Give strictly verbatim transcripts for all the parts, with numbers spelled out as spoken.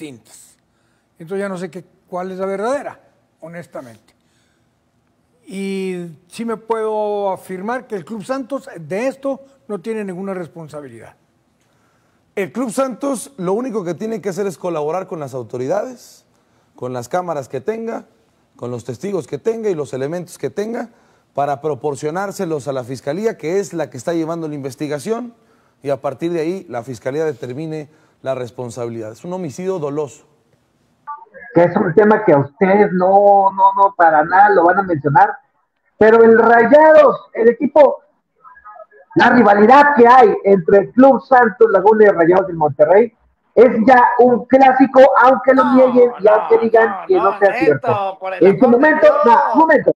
distintas. Entonces ya no sé qué, cuál es la verdadera, honestamente. Y sí me puedo afirmar que el Club Santos de esto no tiene ninguna responsabilidad. El Club Santos lo único que tiene que hacer es colaborar con las autoridades, con las cámaras que tenga, con los testigos que tenga y los elementos que tenga para proporcionárselos a la Fiscalía, que es la que está llevando la investigación, y a partir de ahí la Fiscalía determine la responsabilidad. Es un homicidio doloso. Que es un tema que a ustedes no, no, no, para nada lo van a mencionar, pero el Rayados, el equipo, la rivalidad que hay entre el Club Santos Laguna y Rayados del Monterrey es ya un clásico, aunque lo No, nieguen y no, aunque digan no, que no, no, sea neto, cierto. por el En su amor de momento, Dios. no, un momento,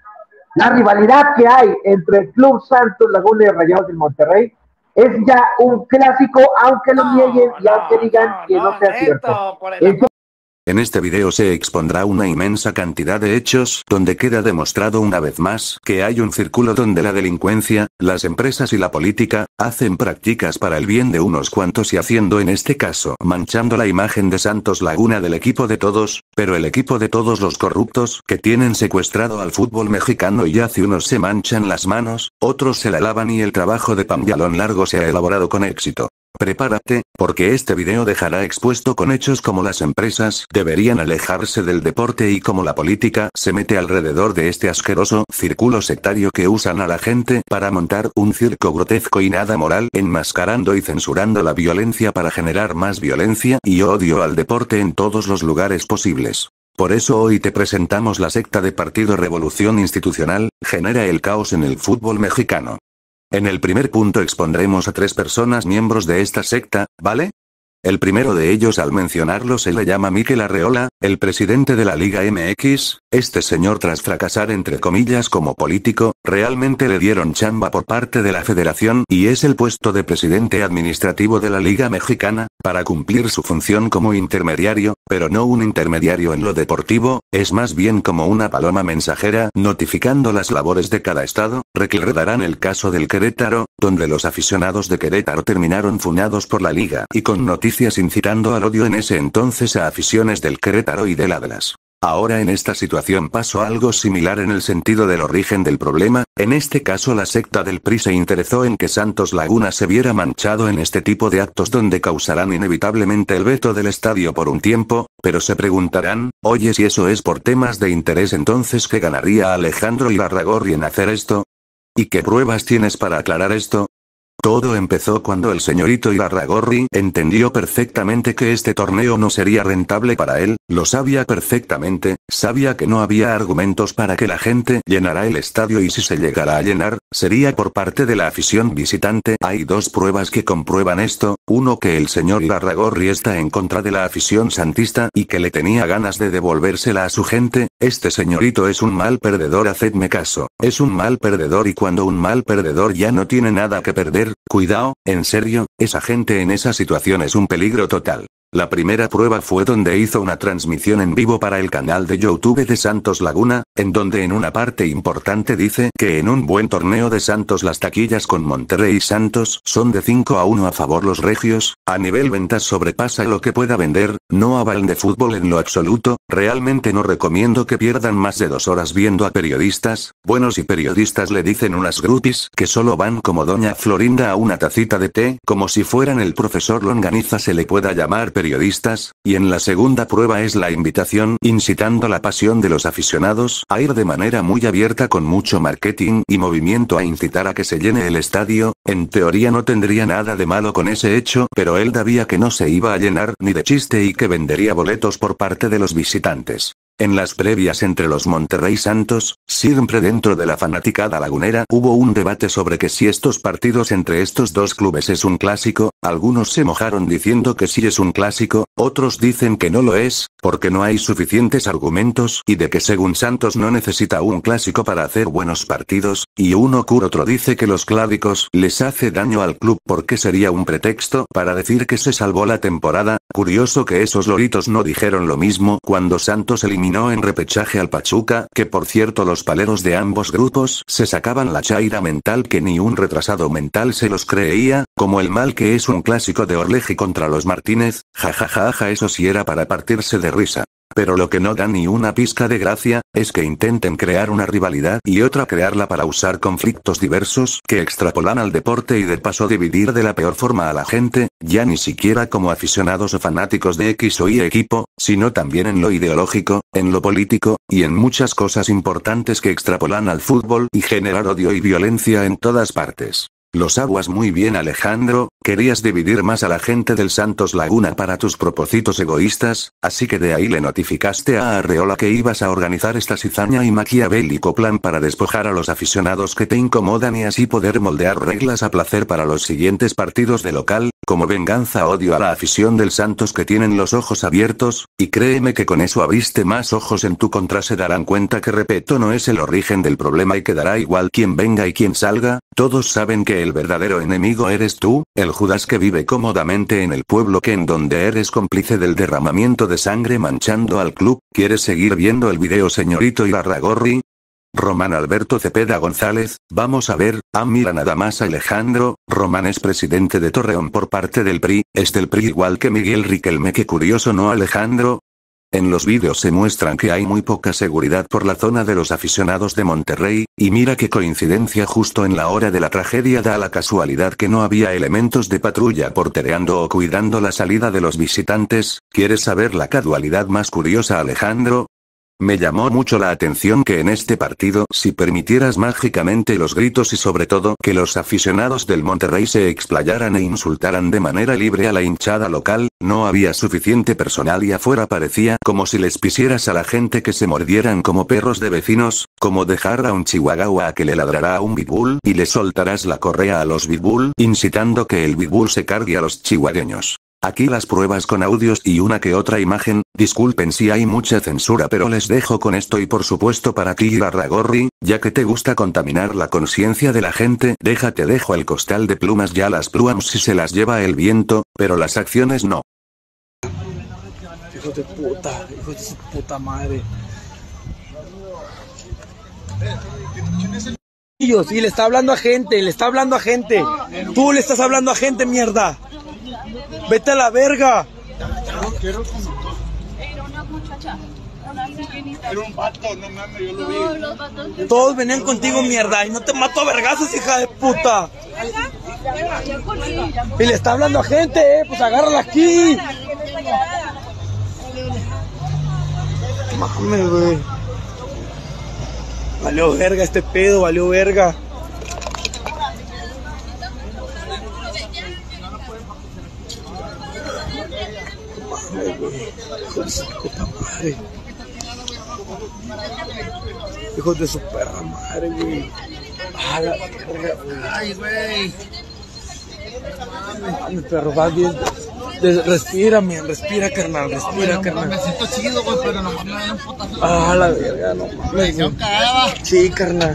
la rivalidad que hay entre el Club Santos Laguna y Rayados del Monterrey es ya un clásico, aunque lo No, nieguen y no, aunque digan no, que no, no, sea neto, cierto. por el En su En este video se expondrá una inmensa cantidad de hechos, donde queda demostrado una vez más que hay un círculo donde la delincuencia, las empresas y la política, hacen prácticas para el bien de unos cuantos y haciendo en este caso manchando la imagen de Santos Laguna del equipo de todos, pero el equipo de todos los corruptos que tienen secuestrado al fútbol mexicano y hace unos se manchan las manos, otros se la lavan y el trabajo de pantalón largo se ha elaborado con éxito. Prepárate, porque este video dejará expuesto con hechos como las empresas deberían alejarse del deporte y como la política se mete alrededor de este asqueroso círculo sectario que usan a la gente para montar un circo grotesco y nada moral, enmascarando y censurando la violencia para generar más violencia y odio al deporte en todos los lugares posibles. Por eso hoy te presentamos la secta de Partido Revolución Institucional, genera el caos en el fútbol mexicano. En el primer punto expondremos a tres personas miembros de esta secta, ¿vale? El primero de ellos al mencionarlo se le llama Mikel Arreola, el presidente de la Liga M X, este señor tras fracasar entre comillas como político, realmente le dieron chamba por parte de la federación y es el puesto de presidente administrativo de la Liga Mexicana, para cumplir su función como intermediario, pero no un intermediario en lo deportivo, es más bien como una paloma mensajera notificando las labores de cada estado. Recordarán el caso del Querétaro, donde los aficionados de Querétaro terminaron funados por la liga y con noticias incitando al odio en ese entonces a aficiones del Querétaro y del Atlas. Ahora en esta situación pasó algo similar en el sentido del origen del problema, en este caso la secta del P R I se interesó en que Santos Laguna se viera manchado en este tipo de actos donde causarán inevitablemente el veto del estadio por un tiempo, pero se preguntarán, oye si eso es por temas de interés entonces ¿qué ganaría Alejandro Irarrágorri en hacer esto? ¿Y qué pruebas tienes para aclarar esto? Todo empezó cuando el señorito Irarrágorri entendió perfectamente que este torneo no sería rentable para él, lo sabía perfectamente, sabía que no había argumentos para que la gente llenara el estadio y si se llegara a llenar, sería por parte de la afición visitante. Hay dos pruebas que comprueban esto, uno que el señor Irarrágorri está en contra de la afición santista y que le tenía ganas de devolvérsela a su gente, este señorito es un mal perdedor, hacedme caso, es un mal perdedor y cuando un mal perdedor ya no tiene nada que perder, cuidado, en serio, esa gente en esa situación es un peligro total. La primera prueba fue donde hizo una transmisión en vivo para el canal de YouTube de Santos Laguna, en donde en una parte importante dice que en un buen torneo de Santos las taquillas con Monterrey y Santos son de cinco a uno a favor los regios, a nivel ventas sobrepasa lo que pueda vender, no avalan de fútbol en lo absoluto, realmente no recomiendo que pierdan más de dos horas viendo a periodistas, buenos y periodistas le dicen unas groupies que solo van como doña Florinda a una tacita de té, como si fueran el profesor Longaniza se le pueda llamar periodistas, y en la segunda prueba es la invitación incitando la pasión de los aficionados a ir de manera muy abierta con mucho marketing y movimiento a incitar a que se llene el estadio. En teoría no tendría nada de malo con ese hecho, pero él sabía que no se iba a llenar ni de chiste y que vendería boletos por parte de los visitantes. En las previas entre los Monterrey Santos, siempre dentro de la fanaticada lagunera, hubo un debate sobre que si estos partidos entre estos dos clubes es un clásico, algunos se mojaron diciendo que sí es un clásico, otros dicen que no lo es, porque no hay suficientes argumentos y de que según Santos no necesita un clásico para hacer buenos partidos, y uno cur otro dice que los clásicos les hace daño al club porque sería un pretexto para decir que se salvó la temporada, Curioso que esos loritos no dijeron lo mismo cuando Santos eliminó en repechaje al Pachuca, que por cierto los paleros de ambos grupos se sacaban la chaira mental que ni un retrasado mental se los creía, como el mal que es un clásico de Orleji contra los Martínez, jajajaja, eso sí era para partirse de risa. Pero lo que no da ni una pizca de gracia, es que intenten crear una rivalidad y otra crearla para usar conflictos diversos que extrapolan al deporte y de paso dividir de la peor forma a la gente, ya ni siquiera como aficionados o fanáticos de X o Y equipo, sino también en lo ideológico, en lo político, y en muchas cosas importantes que extrapolan al fútbol y generar odio y violencia en todas partes. Los aguas muy bien, Alejandro, querías dividir más a la gente del Santos Laguna para tus propósitos egoístas, así que de ahí le notificaste a Arreola que ibas a organizar esta cizaña y maquiavélico plan para despojar a los aficionados que te incomodan y así poder moldear reglas a placer para los siguientes partidos de local, como venganza odio a la afición del Santos que tienen los ojos abiertos, y créeme que con eso abriste más ojos en tu contra, se darán cuenta que Repetto no es el origen del problema y quedará igual quien venga y quien salga, todos saben que el verdadero enemigo eres tú, el Judas que vive cómodamente en el pueblo que en donde eres cómplice del derramamiento de sangre manchando al club. ¿Quieres seguir viendo el video, señorito Irarrágorri? Román Alberto Cepeda González, vamos a ver, ah mira nada más, Alejandro, Román es presidente de Torreón por parte del P R I, es del P R I igual que Miguel Riquelme, qué curioso, ¿no, Alejandro? En los vídeos se muestran que hay muy poca seguridad por la zona de los aficionados de Monterrey, y mira qué coincidencia, justo en la hora de la tragedia da la casualidad que no había elementos de patrulla portereando o cuidando la salida de los visitantes. ¿Quieres saber la casualidad más curiosa, Alejandro? Me llamó mucho la atención que en este partido, si permitieras mágicamente los gritos y sobre todo que los aficionados del Monterrey se explayaran e insultaran de manera libre a la hinchada local, no había suficiente personal y afuera parecía como si les pisieras a la gente que se mordieran como perros de vecinos, como dejar a un chihuahua a que le ladrará a un pitbull y le soltarás la correa a los pitbull, incitando que el pitbull se cargue a los chihuahueños. Aquí las pruebas con audios y una que otra imagen, disculpen si hay mucha censura, pero les dejo con esto y por supuesto para ti, Irarrágorri, ya que te gusta contaminar la conciencia de la gente, déjate dejo el costal de plumas, ya las plumas si se las lleva el viento, pero las acciones no. Hijo de puta, hijo de su puta madre. Y le está hablando a gente, le está hablando a gente. Tú le estás hablando a gente, mierda. Vete a la verga. Era una muchacha, una sirenita. Era un vato, no mames, yo lo vi. No, los vatos. Todos venían contigo, mierda, y no te mato a vergazos, hija de puta. Y le está hablando a gente, eh, pues agárrala aquí. Mames, güey. Valió verga este pedo, valió verga. Hijos de su perra madre, güey. A la verga, güey. Ay, güey. Mi perro va bien. Respira, man, respira, carnal, respira, no, carnal. Me siento chido, güey, pero nomás me dan un potazo. Ah, la verga, no mames. Sí, carnal.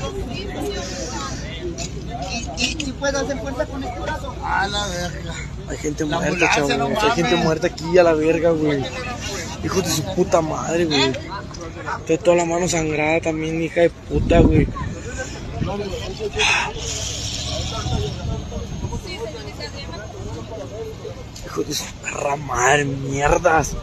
¿Y, y, y puedo hacer fuerza con este brazo? Ah, la verga. Hay gente la muerta, chavos. No, hay gente muerta aquí a la verga, güey. Hijo de su puta madre, güey. Tengo toda la mano sangrada también, hija de puta, güey. Hijo de su perra madre, mierdas.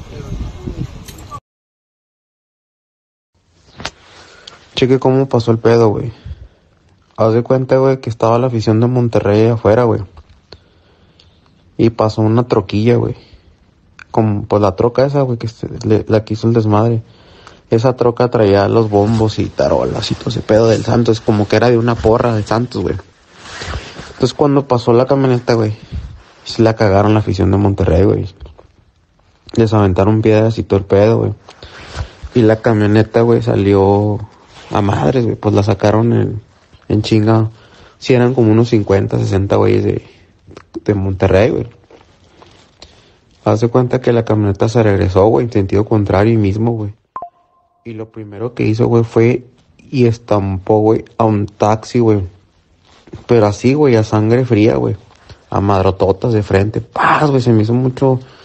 Cheque cómo pasó el pedo, güey. Haz de cuenta, güey, que estaba la afición de Monterrey afuera, güey. Y pasó una troquilla, güey. Como, pues la troca esa, güey, que se, le, la que hizo el desmadre. Esa troca traía los bombos y tarolas y todo ese pedo del Santos. Como que era de una porra del Santos, güey. Entonces cuando pasó la camioneta, güey, se la cagaron la afición de Monterrey, güey. Les aventaron piedras y todo el pedo, güey. Y la camioneta, güey, salió a madres, güey. Pues la sacaron en, en chinga. Sí, eran como unos cincuenta, sesenta güeyes de, de Monterrey, güey. Haz de cuenta que la camioneta se regresó, güey, en sentido contrario y mismo, güey. Y lo primero que hizo, güey, fue y estampó, güey, a un taxi, güey. Pero así, güey, a sangre fría, güey. A madrototas de frente. Paz, güey, se me hizo mucho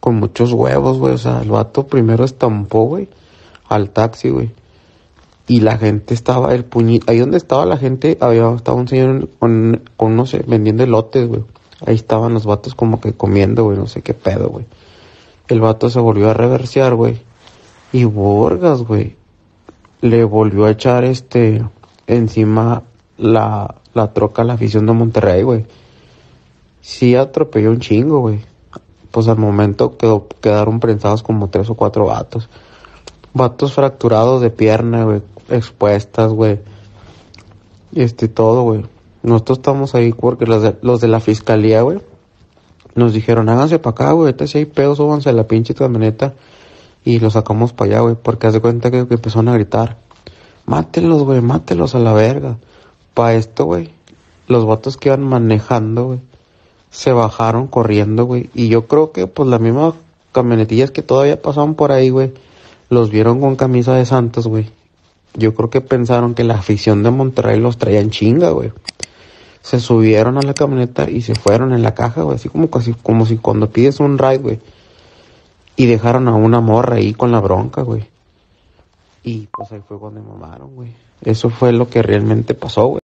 con muchos huevos, güey. O sea, el vato primero estampó, güey, al taxi, güey. Y la gente estaba, el puñito, ahí donde estaba la gente, había, estaba un señor con, con no sé, vendiendo elotes, güey. Ahí estaban los vatos como que comiendo, güey, no sé qué pedo, güey. El vato se volvió a reversear, güey. Y Borgas, güey, le volvió a echar este, encima la, la troca a la afición de Monterrey, güey. Sí atropelló un chingo, güey. Pues al momento quedó, quedaron prensados como tres o cuatro vatos. Vatos fracturados de pierna, güey, expuestas, güey. Este, todo, güey. Nosotros estamos ahí porque los de, los de la fiscalía, güey, nos dijeron, háganse para acá, güey, ahorita si hay pedos, súbanse a la pinche camioneta y los sacamos para allá, güey, porque haz de cuenta que, que empezaron a gritar, mátenlos, güey, mátenlos a la verga. Pa' esto, güey, los vatos que iban manejando, güey, se bajaron corriendo, güey, y yo creo que, pues, las mismas camionetillas que todavía pasaban por ahí, güey, los vieron con camisa de Santos, güey. Yo creo que pensaron que la afición de Monterrey los traía en chinga, güey. Se subieron a la camioneta y se fueron en la caja, güey, así como casi, como si cuando pides un ride, güey. Y dejaron a una morra ahí con la bronca, güey. Y pues ahí fue cuando me mamaron, güey. Eso fue lo que realmente pasó, güey.